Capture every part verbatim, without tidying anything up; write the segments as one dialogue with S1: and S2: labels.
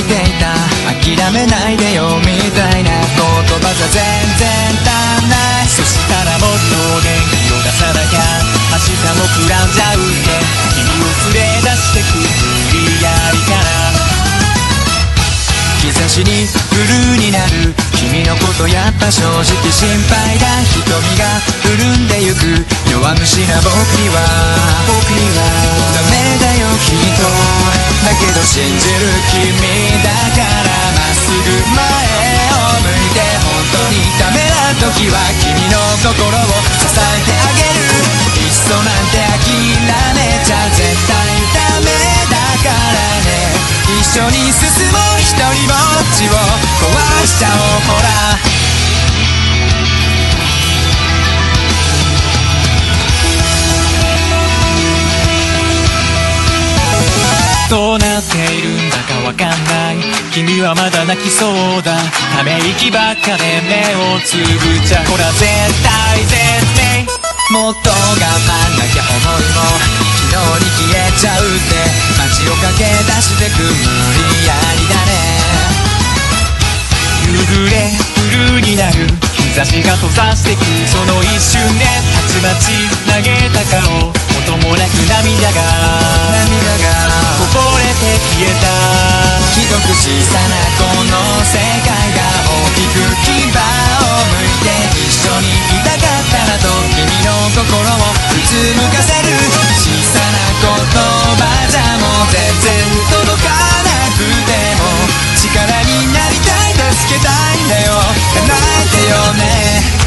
S1: っていた。諦めないでよみたいな言葉じゃ全然足んない。そしたらもっと元気を出さなきゃ明日も膨らんじゃうって君を連れ出してく無理やりから日差しにブルーになる君のことやっぱ正直心配だ。瞳が潤んでゆく弱虫な僕には僕にはダメだよきっと。だけど信じる君だからまっすぐ前を向いて本当にダメな時は君の心を支えてあげる。いっそなんて諦めちゃ絶対ダメだからね。一緒に進もう一人ぼっちを壊しちゃおうほら。どうなっているんだかわかんない。君はまだ泣きそうだ。ため息ばっかで目をつぶっちゃほら絶対絶対もっと我慢なきゃ思いも昨日に消えちゃうって街を駆け出してく無理やりだね。夕暮れブルーになる日差しが閉ざしてくその一瞬でたちまち投げた顔音もなく涙が涙がこぼれて消えた。ひどく小さなこの世界が大きく牙を向いて一緒にいたかったなと君の心をうつむかせる。小さな言葉じゃもう全然届かなくても力になりたい助けたいんだよ叶えてよね。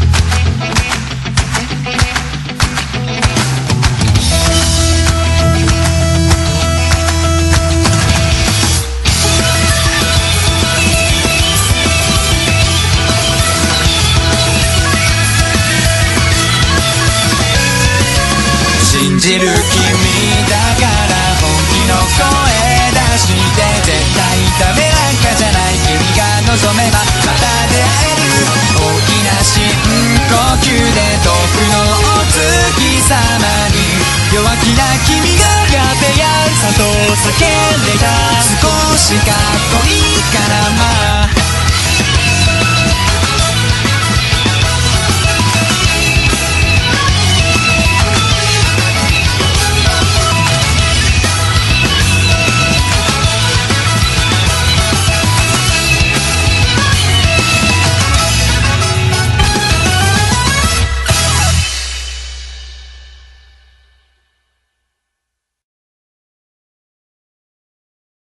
S1: 信じる君だから本気の声出して絶対ダメなんかじゃない。君が望めばまた出会える。大きな深呼吸で遠くのお月様に弱気な君が勝てやさと叫んでた。少しかっこいいからまあ